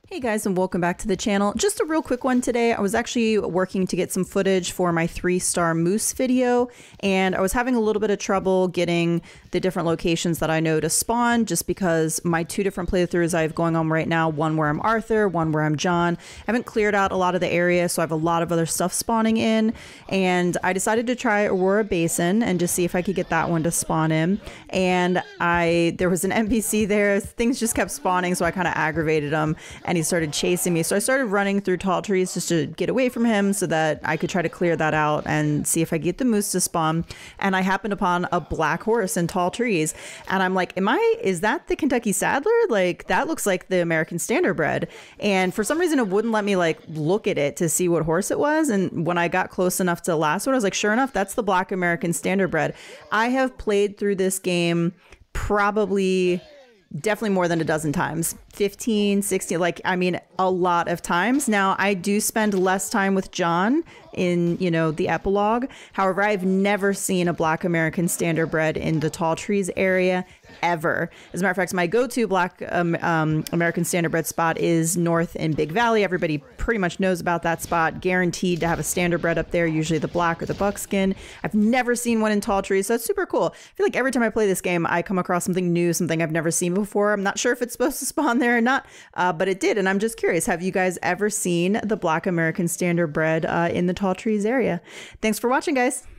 Hey guys, and welcome back to the channel. Just a real quick one today. I was actually working to get some footage for my 3-star moose video, and I was having a little bit of trouble getting the different locations that I know to spawn, just because my 2 different playthroughs I have going on right now, one where I'm Arthur, one where I'm John. I haven't cleared out a lot of the area, so I have a lot of other stuff spawning in, and I decided to try Aurora Basin and just see if I could get that one to spawn in. And there was an NPC there, things just kept spawning, so I kind of aggravated him, and he started chasing me. So I started running through tall trees just to get away from him so that I could try to clear that out and see if I could get the moose to spawn. And I happened upon a black horse in tall trees. And I'm like, is that the Kentucky Saddler? Like, that looks like the American Standardbred. And for some reason, it wouldn't let me like look at it to see what horse it was. And when I got close enough to lasso it, I was like, sure enough, that's the black American Standardbred. I have played through this game definitely more than a dozen times, 15, 16, like, I mean, a lot of times. Now, I do spend less time with John in, the epilogue. However, I've never seen a black American Standardbred in the tall trees area ever. As a matter of fact, my go-to black American Standardbred spot is north in Big Valley. Everybody pretty much knows about that spot. Guaranteed to have a Standardbred up there, usually the black or the buckskin. I've never seen one in tall trees, so that's super cool. I feel like every time I play this game, I come across something new, something I've never seen before. I'm not sure if it's supposed to spawn there or not, but it did, and I'm just curious. Have you guys ever seen the black American Standardbred in the tall trees area? Thanks for watching, guys.